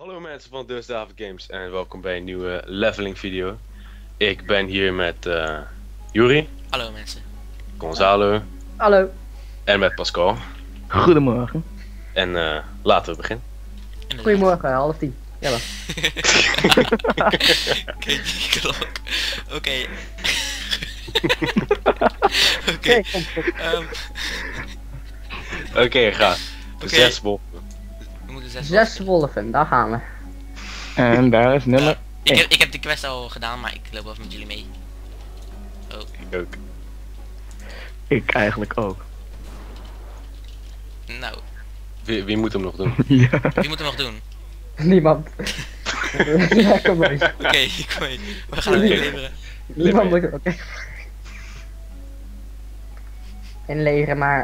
Hallo mensen van David Games en welkom bij een nieuwe leveling video. Ik ben hier met Yuri, Hallo mensen. Gonzalo Hallo. en met Pascal. Goedemorgen. En laten we beginnen. Inderdaad. Goedemorgen, 9:30. Ja. Kijk die klok. Oké. Oké. Oké, kom. Oké, ga. Oké. 6 wolven. We moeten 6 6 wolven, daar gaan we. En daar is nummer. ik heb de quest al gedaan, maar ik loop even met jullie mee. Oh, Ik ook. Ik eigenlijk ook. nou. Wie moet hem nog doen? Ja. Wie moet hem nog doen? Niemand. Ja, kom maar. Oké, kom mee. We gaan het inleveren. Niemand moet. Oké. Inleveren, maar.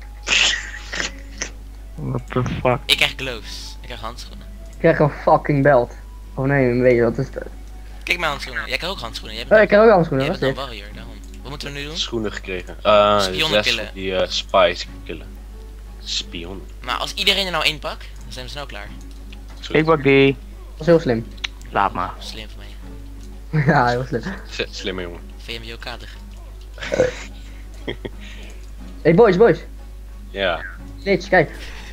What the fuck. Ik krijg gloves. Ik krijg handschoenen. Ik krijg een fucking belt. Oh nee, weet je wat is dat? Kijk mijn handschoenen. Jij krijgt ook handschoenen. Jij Oh, ik bent, krijg ook handschoenen, jij wat bent is dan dit? warrior, daarom. Wat moeten we nu doen? Schoenen gekregen. Spionnen 6 killen. die spies killen. Spion. Nou, als iedereen er nou één pakt, dan zijn we snel klaar. Ik pak die. Dat is heel slim. Laat maar. Slim van mij. Ja, heel slim. Slimme jongen. VMBO kader. Hey boys. Ja. Ditch, kijk.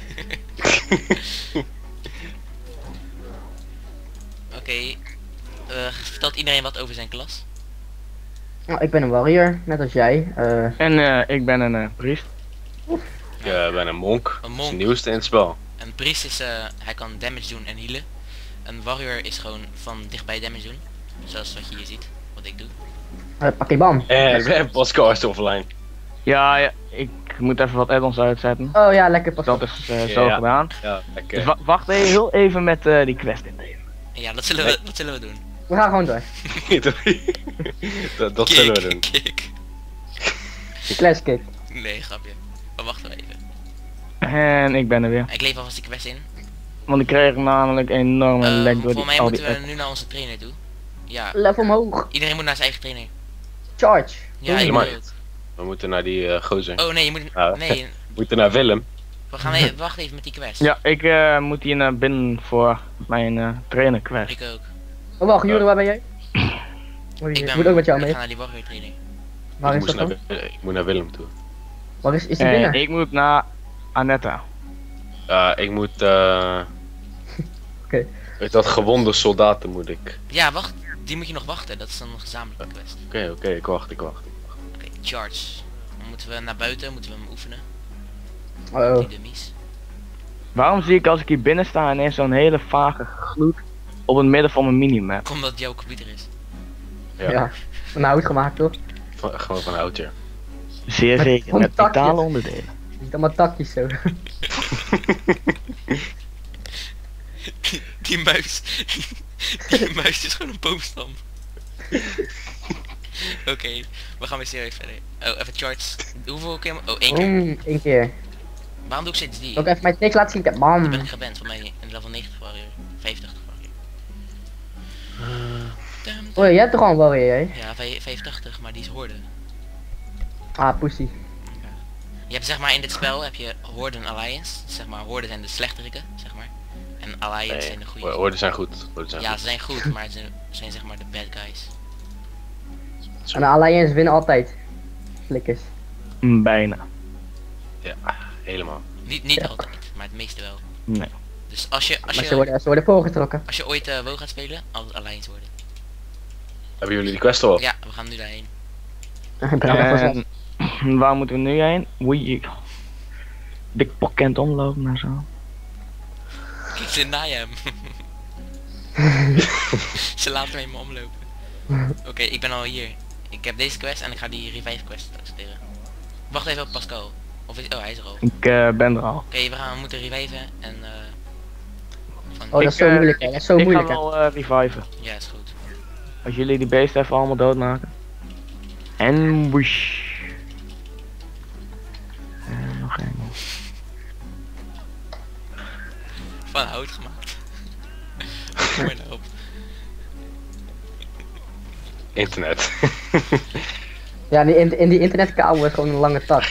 Oké. Vertelt iedereen wat over zijn klas? Nou, ik ben een warrior, net als jij. En ik ben een priest. Ik ben een monk. Dat is monk. het nieuwste in het spel. Een priest is, hij kan damage doen en healen. Een warrior is gewoon van dichtbij damage doen. Zoals wat je hier ziet, wat ik doe. Pak je bam. En Pascal is offline. Ja, ja, ik moet even wat add-ons uitzetten. Oh ja, lekker pas. Dat is zo Ja. gedaan. Ja, lekker. Dus wacht heel even met die quest innemen. Ja, dat zullen we doen. We gaan gewoon door. dat zullen we doen. Kick. Clash kick. Nee, grapje. Maar wachten we even. En ik ben er weer. Ik leef alvast die quest in. Want ik kreeg namelijk een enorme lek door Voor mij die, al moeten die we nu naar onze trainer toe. Ja, Level omhoog. iedereen moet naar zijn eigen trainer. Charge. Ja, je maar. moet. We moeten naar die gozer. Oh nee, je moet. Ah. Nee, We moeten naar Willem. we gaan even wachten even met die quest. Ja, ik moet hier naar binnen voor mijn trainer quest. Ik ook. Oh wacht, Jure, waar ben jij? Ik moet ook met jou ik mee. ga naar die warrior trainer. Waar ik, is dat moest dan? ik moet naar Willem toe. Waar is die En binnen? ik moet naar Anetta. Ik moet Oké. met dat gewonde soldaten moet ik. Ja, wacht. Die moet je nog wachten. Dat is dan een gezamenlijke quest. Oké, ik wacht. Oké, charge. Dan moeten we naar buiten, moeten we hem oefenen. Oh. Die dummies. Waarom zie ik als ik hier binnen sta ineens zo'n hele vage gloed op het midden van mijn minimap? Omdat het jouw computer is. Ja. Van hout gemaakt toch? Gewoon van oud, ja. Zeer Met zeker, met takjes. vitale onderdelen. Ziet allemaal takjes zo. Die muis. Die muis is gewoon een boomstam. Oké, we gaan weer serieus verder. Oh, even charge. Hoeveel keer? Oh, één keer. Eén keer. Waarom doe ik steeds die? Ook even mijn niks laten zien. Dat Bam. ben ik gewend van mij in level 90 warrior. 50 warrior. Oh, jij hebt toch al een warrior, hè? Ja, 85, maar die is horde. Ah, pussy. Je hebt zeg maar in dit spel heb je horde en alliance. Zeg maar horde zijn de slechteriken, zeg maar. En alliance zijn de goede. Woorden zijn goed. Ja, ze zijn goed, maar ze zijn zeg maar de bad guys. En de Alliance winnen altijd. Flikkers. Bijna. Ja, helemaal. Niet Ja. altijd, maar het meeste wel. Nee. Dus als je Maar ze worden voorgetrokken. als je ooit WoW gaat spelen, altijd alliance worden. Hebben jullie die quest al? Ja, we gaan nu daarheen. Ik ben er vanzelf. En waar moeten we nu heen? Oei. Dik pakket omlopen naar zo. Kijk, ze naaien hem. Ze laten hem omlopen. Oké, ik ben al hier. Ik heb deze quest en ik ga die revive quest accepteren. Wacht even op Pascal. Of is, oh, hij is er al. Oké, Ik ben er al. we moeten reviven en van, Oh, dat is zo moeilijk, hè. Dat is zo ik moeilijk, ga hè. wel reviven. ja, is goed. Als jullie die beesten even allemaal doodmaken. En whoosh. En nog één. Van hout gemaakt. Kom maar nou op. Internet. Ja, in die internetkabel is gewoon een lange tak.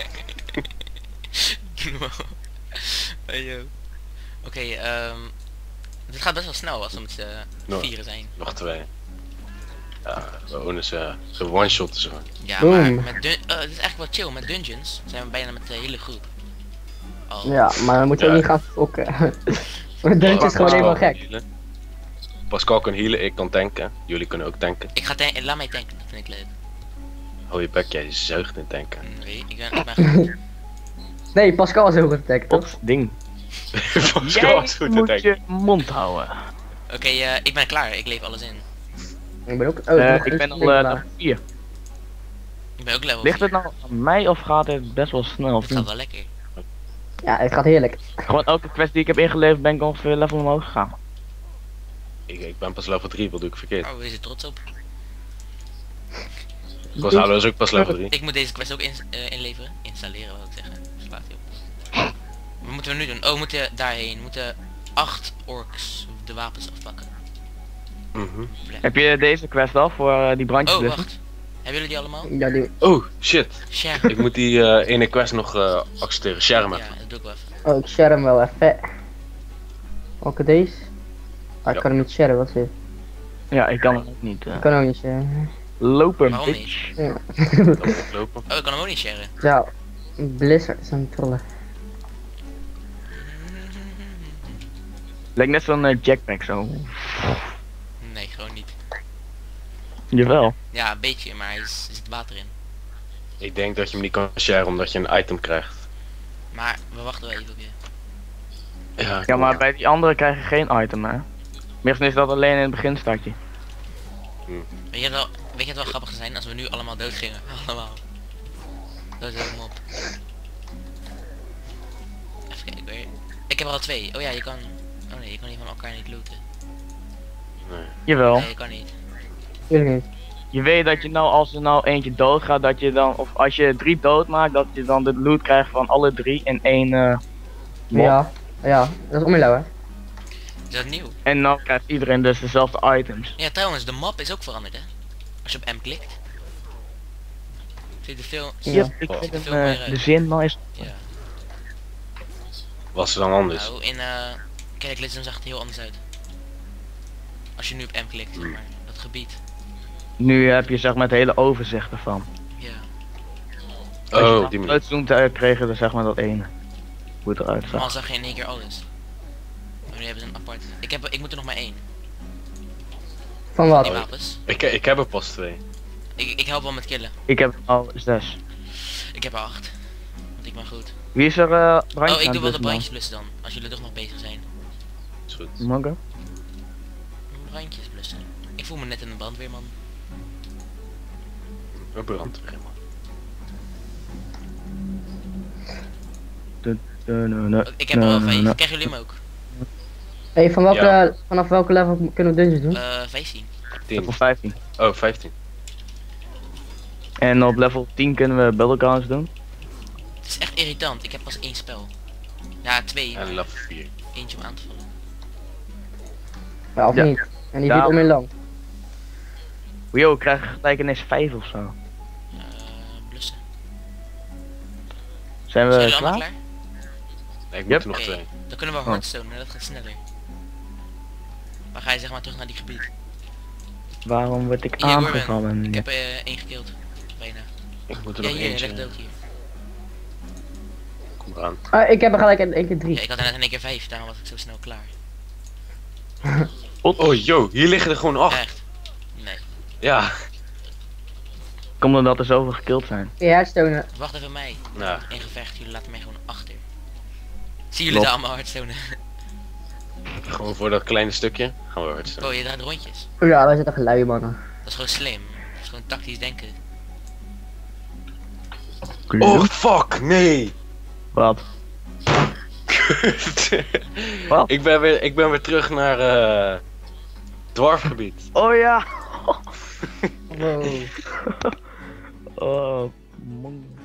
Doe normaal. Hey yo. Oké, Het gaat best wel snel als we met z'n No. vieren zijn. Nog 2. Ja, gewoon eens one-shot zo. Ja, Boom. maar met het is eigenlijk wel chill. Met dungeons zijn we bijna met de hele groep. Oh. Ja, maar dan moeten we Ja. niet gaan fokken. Voor de is gewoon helemaal gek. Healen. Pascal kan healen, ik kan tanken. Jullie kunnen ook tanken. Ik ga laat mij tanken, dat vind ik leuk. Hou je bek, jij zuigt in tanken. Nee, ik ben goed. Nee, Pascal is heel goed attack, toch? Ops, ding. Pascal Jij is goed in moet tanken. je mond houden. Oké, ik ben klaar. Ik leef alles in. Ik ben ook... Oh, nog Ik een ben al level level 4. Ik ben ook level Ligt 4. het nou aan mij of gaat het best wel snel? Of Het gaat niet? wel lekker. Ja, het gaat heerlijk. Gewoon elke quest die ik heb ingeleverd ben ik ongeveer level omhoog gegaan. Ik ben pas level 3, wat doe ik verkeerd? Oh, we zijn trots op. Gonzalo is ook pas level 3. Ik moet deze quest ook inleveren. Installeren wil ik zeggen. Slaat hij op. Wat moeten we nu doen? Oh, we moeten daarheen. We moeten 8 orks de wapens afpakken. Mhm. Heb je deze quest al voor die brandjes Oh, blussen? wacht. Hebben jullie die allemaal? Ja, die... Oh, shit. Share. Ik moet die ene quest nog accepteren. Share hem Ja, even. dat doe ik wel even. Oh, ik share hem wel even. Welke deze? Ah, ik Ja. kan hem niet sharen, wat is dit? Ja, ik kan het ook niet. Ik kan ook niet sharen. Lopen, Waarom bitch. Ja. Dan moet ik lopen. Oh, ik kan hem ook niet sharen. Zo. Blizzard is een trollen. Lijkt net zo'n jetpack zo. Nee, gewoon niet. Jawel. Ja, een beetje, maar er zit water in. Ik denk dat je hem niet kan sharen omdat je een item krijgt. Maar we wachten wel even op je. Ja, Ja, maar bij die andere krijg je geen item, hè. Meestal is dat alleen in het beginstartje. Weet je het wel grappig zou zijn als we nu allemaal dood gingen? Allemaal. Dood helemaal op. Even kijken weer. Ik heb er al 2. Oh ja, je kan... Oh nee, je kan die van elkaar niet looten. Nee. Jawel. Nee, je kan niet. Tuurlijk niet. Je weet dat je nou, als er nou eentje doodgaat, dat je dan, of als je 3 doodmaakt, dat je dan de loot krijgt van alle 3 in één mop. Ja. Ja, dat is omilauw, hè? Is dat nieuw? En dan krijgt iedereen dus dezelfde items. Ja, trouwens, de map is ook veranderd, hè? Als je op M klikt. Ziet er veel... Ja. Ja, ik vind Veel hem, meer, de zin nice. Ja. Was er dan anders? Nou, in Cataclysm zag het heel anders uit. Als je nu op M klikt, zeg maar. Dat gebied. Nu heb je zeg maar het hele overzicht ervan. Ja. Oh, die manier. Uitzoomt kregen we zeg maar dat ene. Hoe het eruit Normaal zag. zag je in één keer alles. Maar nu hebben ze een apart... Ik moet er nog maar 1. Van Die wat? wapens. Ik heb er pas 2. Ik help wel met killen. Ik heb al 6. Ik heb er 8. Want ik ben goed. Wie is er brandjes Oh, ik doe wel de aan het blussen brandjes blussen dan. Als jullie toch nog bezig zijn. Is goed. dan? Mag ik? Brandjes blussen. Ik voel me net in een brandweerman. Een brand. Ik heb er wel 5. Krijgen jullie hem ook? Hey, van welke, Ja. vanaf welke level kunnen we dungeons doen? 15. 10. Level 15. Oh, 15. En op level 10 kunnen we battlegrounds doen. Het is echt irritant. Ik heb pas 1 spel. Ja, 2. En level 4. Eentje om aan te vallen. Ja, of Ja. niet? En die Ja. duurt onmiddellijk lang. Yo, ik krijg gelijk ineens 5 of zo. Blussen. Zijn Zijn we jullie allemaal klaar? klaar? Nee, ik Yep. moet er nog Oké, 2. dan kunnen we hardstone, dat gaat sneller. Dan ga je zeg maar terug naar die gebied. Waarom word ik Hier, Gorman. aangevallen? Ik heb 1 gekild. Bijna. Ik moet er Ja, nog hier, eentje. leg dood hier. Kom eraan. Ah, ik heb er gelijk in één keer 3. Ja, ik had er net in één keer 5, daarom was ik zo snel klaar. Oh, yo, hier liggen er gewoon 8. Echt? Nee. Ja. Komt omdat er zoveel gekild zijn. Ja, headstonen. Wacht even mij. Nou, In gevecht, jullie laten mij gewoon achter. Zien jullie daar allemaal hardstone? gewoon voor dat kleine stukje gaan we hard staan. Oh, je draait rondjes. Oh ja, daar zitten geluie mannen. Dat is gewoon slim. Dat is gewoon tactisch denken. Oh, fuck, nee. Wat? Wat? ik ben weer terug naar dwarfgebied. Oh ja! Wow. Oh, man.